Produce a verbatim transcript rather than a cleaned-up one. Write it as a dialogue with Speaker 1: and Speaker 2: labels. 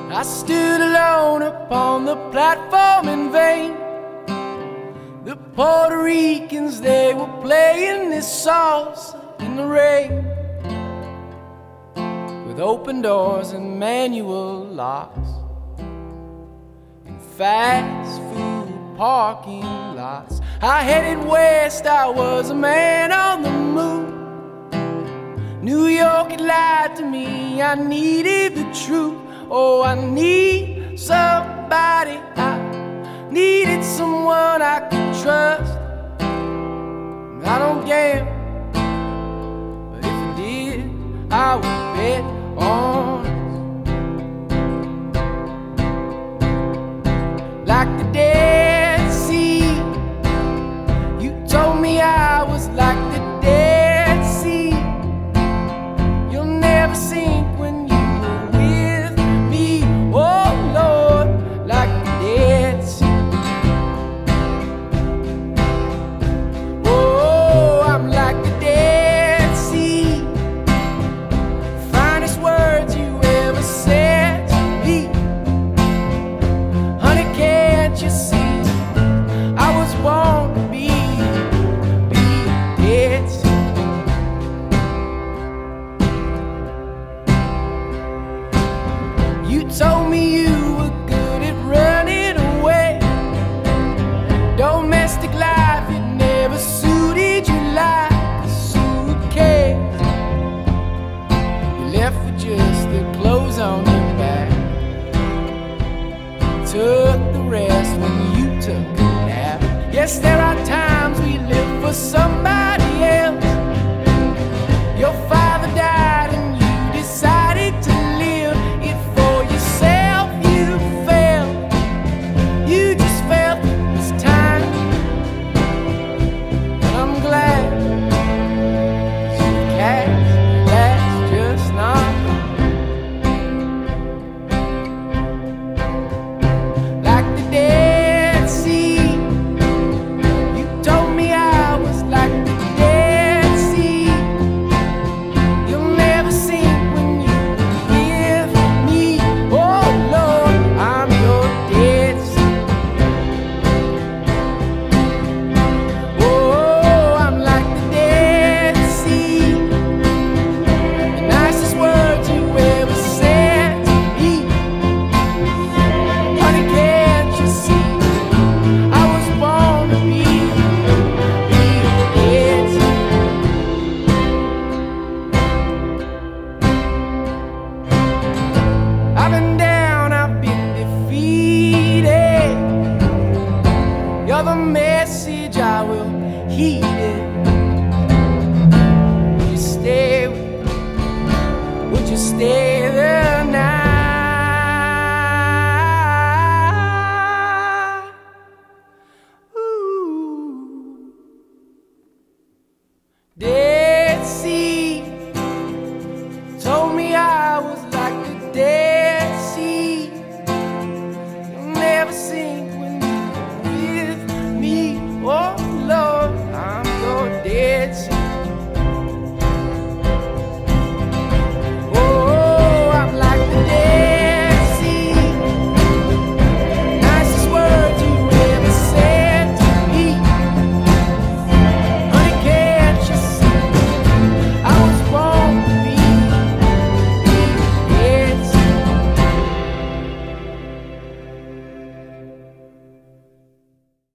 Speaker 1: I stood alone upon the platform in vain. The Puerto Ricans, they were playing this salsa in the rain, with open doors and manual locks and fast food parking lots. I headed west, I was a man on the move. New York had lied to me, I needed the truth. Oh, I need somebody, I needed someone I could trust. I don't gamble, but if I did, I would bet on us. Like the Dead Sea, you told me I was like the Dead Sea. You'll never sink when you were with me. Oh Lord, like the Dead Sea. Oh, I'm like the Dead Sea. Finest words you ever said to me. Honey, can't you see? I was born to be, be a Dead Sea. You told me you were good at running away. Domestic life, it never suited you like a suitcase. You left with just the clothes on your back, took the rest when you took a nap. Yes, there